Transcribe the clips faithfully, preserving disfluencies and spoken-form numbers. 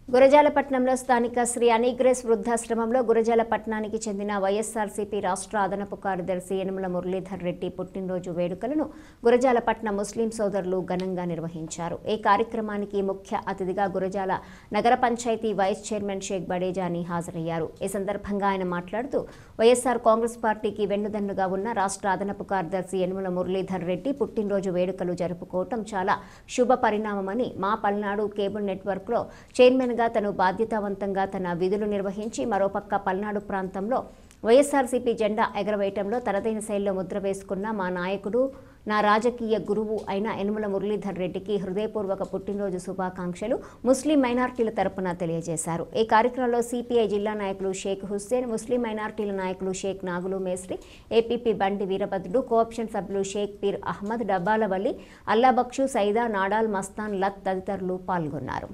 గురజాలపట్నంలో స్థానిక శ్రీ అనిగ్రేస్ వృద్ధాశ్రమంలో గురజాలపట్నానికి చెందిన వైఎస్ఆర్సీపీ రాష్ట్ర అదనపు కార్యదర్శి యనుమల మురళీధర్ రెడ్డి పుట్టినరోజు వేడుకలను గురజాలపట్నం ముస్లిం సోదరులు ఘనంగా నిర్వహించారు. ఈ కార్యక్రమానికి ముఖ్య అతిథిగా గురజాల నగర పంచాయతీ వైస్ చైర్మన్ షేక్ బడేజాని హాజరయ్యారు. ఈ సందర్భంగా ఆయన మాట్లాడుతూ వైఎస్ఆర్ కాంగ్రెస్ పార్టీకి వెన్నుదన్నుగా ఉన్న రాష్ట్ర అదనపు కార్యదర్శి యనుమల మురళీధర్ రెడ్డి పుట్టినరోజు వేడుకలు జరుపుకోవటం చాలా శుభ పరిణామమని, మా పల్నాడు కేబుల్ నెట్వర్క్లో చైర్మన్ తను బాధ్యతావంతంగా తన విధులు నిర్వహించి మరోపక్క పల్నాడు ప్రాంతంలో వైఎస్ఆర్సీపీ జెండా ఎగరవేయటంలో తనదైన శైలిలో ముద్ర వేసుకున్న మా నాయకుడు, నా రాజకీయ గురువు అయిన యనుమల మురళీధర్ రెడ్డికి హృదయపూర్వక పుట్టినరోజు శుభాకాంక్షలు ముస్లిం మైనార్టీల తరపున తెలియజేశారు. ఈ కార్యక్రమంలో సిపిఐ జిల్లా నాయకులు షేక్ హుస్సేన్, ముస్లిం మైనార్టీల నాయకులు షేక్ నాగులు మేస్త్రి, ఏపీపీ బండి వీరభద్రుడు, కోఆప్షన్ సభ్యులు షేక్ పీర్ అహ్మద్, డబ్బాలవల్లి, అల్లాబక్షు, సైదా, నాడాల్, మస్తాన్, లత్ తదితరులు పాల్గొన్నారు.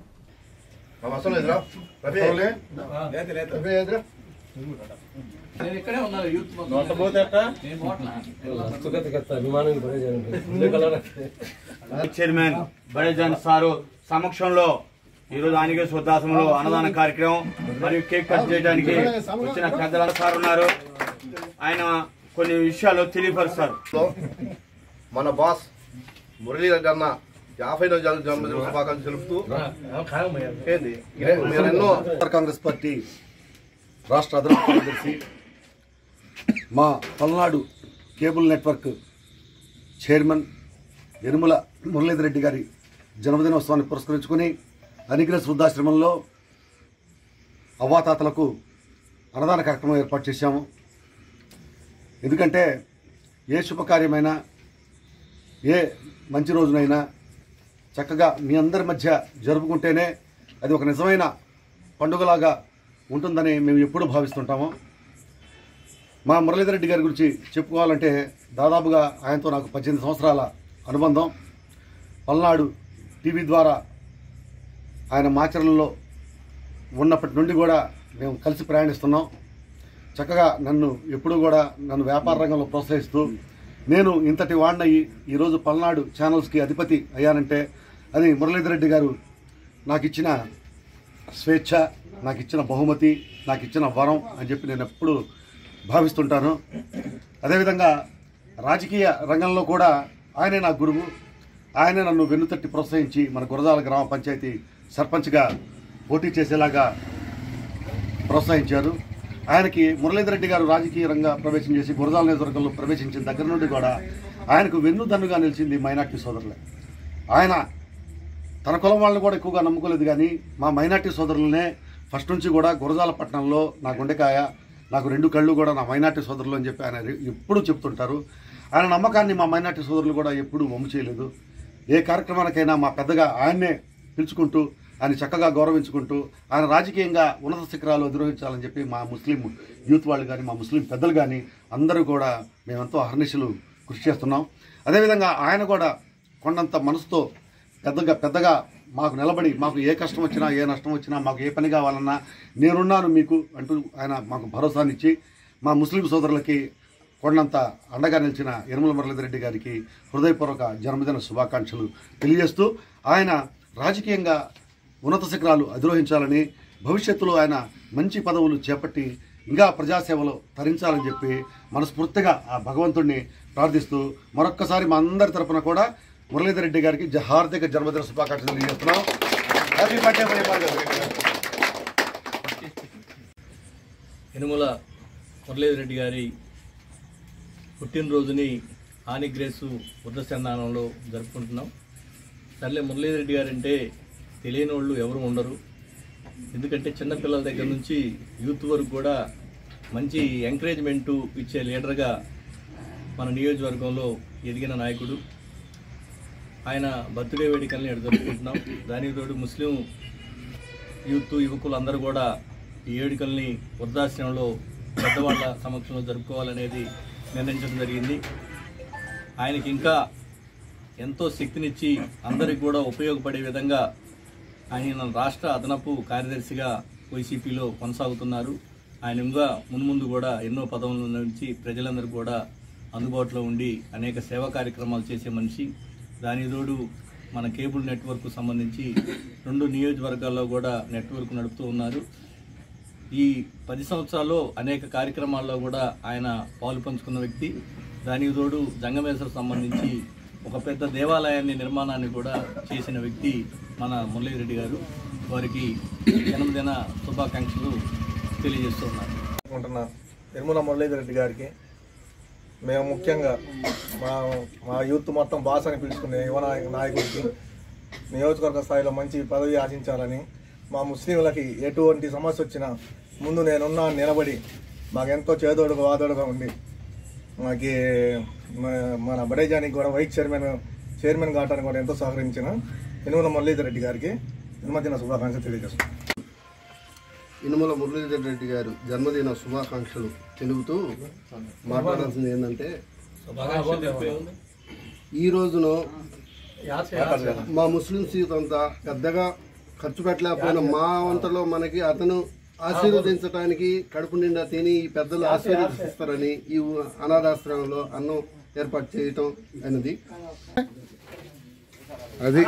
చైర్మన్ బడేజాన్ సారు సమక్షంలో ఈరోజు అనిగ్రేస్ వృద్ధాశ్రమంలో అన్నదాన కార్యక్రమం మరియు కేక్ కట్ చేయడానికి వచ్చిన పెద్దల సార్ ఉన్నారు. ఆయన కొన్ని విషయాలు తెలియపరుస్తారు. మన బాస్ మురళీధర్ అన్న యాభై జన్మదిన శుభాకాంక్షలు తెలుపుతూ ఏంది ఎన్నో కాంగ్రెస్ పార్టీ రాష్ట్ర అదనపు కార్యదర్శి, మా Palnadu cable network chairman Yanumala Muralidhar Reddy గారి జన్మదినోత్సవాన్ని పురస్కరించుకుని అనిగ్రేస్ వృద్ధాశ్రమంలో అవ్వాతాతలకు అన్నదాన కార్యక్రమం ఏర్పాటు చేశాము. ఎందుకంటే ఏ శుభకార్యమైనా, ఏ మంచి రోజునైనా చక్కగా మీ అందరి మధ్య జరుపుకుంటేనే అది ఒక నిజమైన పండుగలాగా ఉంటుందని మేము ఎప్పుడూ భావిస్తుంటాము. మా మురళీధర్ రెడ్డి గారి గురించి చెప్పుకోవాలంటే దాదాపుగా ఆయనతో నాకు పద్దెనిమిది సంవత్సరాల అనుబంధం. పల్నాడు టీవీ ద్వారా ఆయన మాచర్లలో ఉన్నప్పటి నుండి కూడా మేము కలిసి ప్రయాణిస్తున్నాం. చక్కగా నన్ను ఎప్పుడూ కూడా నన్ను వ్యాపార రంగంలో ప్రోత్సహిస్తూ నేను ఇంతటి వాడినయ్యి ఈరోజు పల్నాడు ఛానల్స్కి అధిపతి అయ్యానంటే అది మురళీధర్ రెడ్డి గారు నాకు ఇచ్చిన స్వేచ్ఛ, నాకు ఇచ్చిన బహుమతి, నాకు ఇచ్చిన వరం అని చెప్పి నేను ఎప్పుడు భావిస్తుంటాను. అదేవిధంగా రాజకీయ రంగంలో కూడా ఆయనే నా గురువు. ఆయనే నన్ను వెన్నుతట్టి ప్రోత్సహించి మన గురజాల గ్రామ పంచాయతీ సర్పంచ్గా పోటీ చేసేలాగా ప్రోత్సహించారు. ఆయనకి మురళీధర్ రెడ్డి గారు రాజకీయ రంగ ప్రవేశం చేసి గురజాల నియోజకవర్గంలో ప్రవేశించిన దగ్గర నుండి కూడా ఆయనకు వెన్నుదన్నుగా నిలిచింది మైనార్టీ సోదరులే. ఆయన తన కులం వాళ్ళని కూడా ఎక్కువగా నమ్ముకోలేదు, కానీ మా మైనార్టీ సోదరులనే ఫస్ట్ నుంచి కూడా గురజాలపట్నంలో నా గుండెకాయ, నాకు రెండు కళ్ళు కూడా నా మైనార్టీ సోదరులు అని చెప్పి ఆయన ఎప్పుడూ చెప్తుంటారు. ఆయన నమ్మకాన్ని మా మైనార్టీ సోదరులు కూడా ఎప్పుడూ వమ్ము చేయలేదు. ఏ కార్యక్రమానికైనా మా పెద్దగా ఆయన్నే పిలుచుకుంటూ, ఆయన చక్కగా గౌరవించుకుంటూ, ఆయన రాజకీయంగా ఉన్నత శిఖరాలు అధిరోహించాలని చెప్పి మా ముస్లిం యూత్ వాళ్ళు కానీ, మా ముస్లిం పెద్దలు కానీ అందరూ కూడా మేమెంతో అహర్నిశలు కృషి చేస్తున్నాం. అదేవిధంగా ఆయన కూడా కొండంత మనసుతో పెద్దగా పెద్దగా మాకు నిలబడి, మాకు ఏ కష్టం వచ్చినా, ఏ నష్టం వచ్చినా, మాకు ఏ పని కావాలన్నా నేనున్నాను మీకు అంటూ ఆయన మాకు భరోసానిచ్చి మా ముస్లిం సోదరులకి కొండంత అండగా నిలిచిన యనుమల మురళీధర్ రెడ్డి గారికి హృదయపూర్వక జన్మదిన శుభాకాంక్షలు తెలియజేస్తూ, ఆయన రాజకీయంగా ఉన్నత శిఖరాలు అధిరోహించాలని, భవిష్యత్తులో ఆయన మంచి పదవులు చేపట్టి ఇంకా ప్రజాసేవలో తరించాలని చెప్పి మనస్ఫూర్తిగా ఆ భగవంతుడిని ప్రార్థిస్తూ మరొక్కసారి మా అందరి తరఫున కూడా మురళీధర్ రెడ్డి గారికి హార్దిక జన్మదిన శుభాకాంక్షలు తెలియజేస్తున్నాం. Happy birthday. యనుమల మురళీధర్ రెడ్డి గారి పుట్టినరోజుని అనిగ్రేసు వృద్ధశ్రమంలో జరుపుకుంటున్నాం. సర్లే, మురళీధర్ రెడ్డి గారు అంటే తెలియని వాళ్ళు ఎవరు ఉండరు. ఎందుకంటే చిన్నపిల్లల దగ్గర నుంచి యూత్ వరకు కూడా మంచి ఎంకరేజ్మెంటు ఇచ్చే లీడర్గా మన నియోజకవర్గంలో ఎదిగిన నాయకుడు. ఆయన బర్త్డే వేడుకల్ని జరుపుకుంటున్నాం. దానికి తోడు ముస్లిం యూత్ యువకులు అందరూ కూడా ఈ వేడుకల్ని వృద్ధాశ్రమంలో పెద్దవాళ్ళ సమక్షంలో జరుపుకోవాలనేది నిర్ణయించడం జరిగింది. ఆయనకి ఇంకా ఎంతో శక్తినిచ్చి అందరికి కూడా ఉపయోగపడే విధంగా ఆయన రాష్ట్ర అదనపు కార్యదర్శిగా వైసీపీలో కొనసాగుతున్నారు. ఆయన ఇంకా మున్ముందు కూడా ఎన్నో పదవుల నుంచి ప్రజలందరూ కూడా అందుబాటులో ఉండి అనేక సేవా కార్యక్రమాలు చేసే మనిషి. దాని తోడు మన కేబుల్ నెట్వర్క్ సంబంధించి రెండు నియోజకవర్గాల్లో కూడా నెట్వర్క్ నడుపుతూ ఉన్నారు. ఈ పది సంవత్సరాల్లో అనేక కార్యక్రమాల్లో కూడా ఆయన పాలు పంచుకున్న వ్యక్తి. దానికి తోడు జంగమేశ్వర సంబంధించి ఒక పెద్ద దేవాలయాన్ని నిర్మాణాన్ని కూడా చేసిన వ్యక్తి మన మురళీరెడ్డి గారు. వారికి జన్మదిన శుభాకాంక్షలు తెలియజేస్తున్నారు. నిర్మల మురళీరెడ్డి గారికి మేము ముఖ్యంగా మా మా యూత్ మొత్తం బాస్ అని పిలుచుకునే యువ నాయకుడికి నియోజకవర్గ స్థాయిలో మంచి పదవి ఆశించాలని, మా ముస్లింలకి ఎటువంటి సమస్య వచ్చినా ముందు నేనున్నా నిలబడి మాకెంతో చేదోడుగా వాదోడుగా ఉండి మాకి మన బడేజానికి కూడా వైస్ చైర్మన్ చైర్మన్ కావడానికి కూడా ఎంతో సహకరించిన యనుమల మురళీరెడ్డి గారికి జన్మదిన శుభాకాంక్షలు తెలియజేస్తున్నాను. యనుమల మురళీరెడ్డి గారు జన్మదిన శుభాకాంక్షలు తెలుపుతూ మాట్లాడాల్సింది ఏంటంటే, ఈ రోజున మా ముస్లిం సీట్ అంతా పెద్దగా ఖర్చు పెట్టలేకపోయినా మా వంటలో మనకి అతను ఆశీర్వదించడానికి కడుపు నిండా తిని ఈ పెద్దలు ఆశీర్వదిస్తారని ఈ అనాథాశ్రమంలో అన్నం ఏర్పాటు చేయటం అనేది అది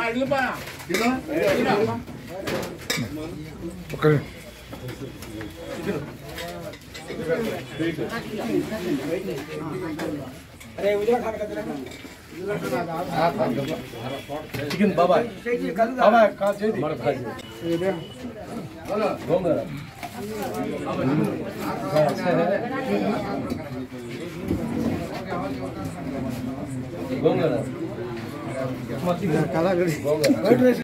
చికెన్ బాబాయ్ బాబాయ్ కాల్ చేయి గోంగూర గోంగూర